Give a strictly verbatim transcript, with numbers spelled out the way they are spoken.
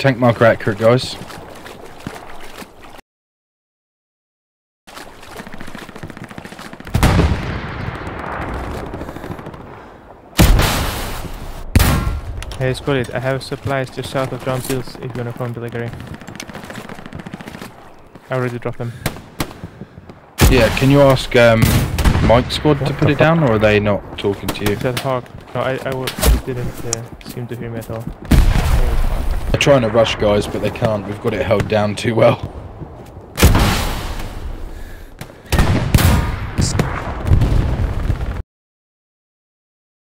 Tank marker accurate, guys. Hey, Squad, I have supplies just south of John Fields if you wanna come delivering. I already dropped them. Yeah, can you ask um, Mike's squad to put it down, or are they not talking to you? Said Hawk. No, I, I w didn't uh, seem to hear me at all. They're trying to rush, guys, but they can't. We've got it held down too well.